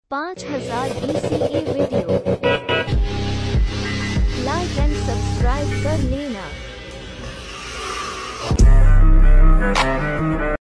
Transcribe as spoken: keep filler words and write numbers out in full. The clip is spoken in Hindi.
पाँच हज़ार B C A video like and subscribe कर लें।